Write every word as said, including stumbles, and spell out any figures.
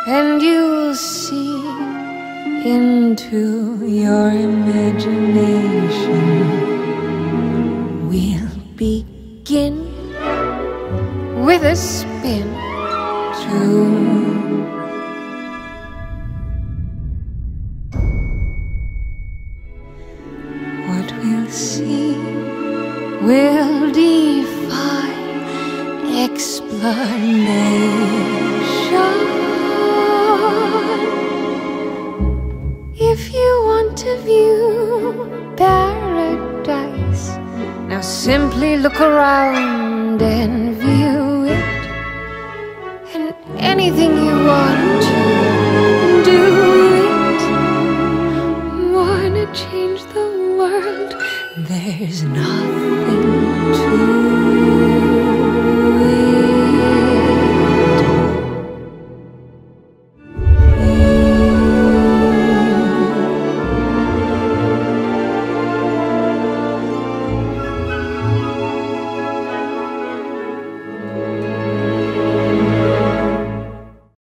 and you'll see into your imagination. We'll begin with a spin too. What we'll see will defy explanation. If you want to view paradise, now simply look around and view it. And anything you want to, do it. Wanna change the world? There's nothing to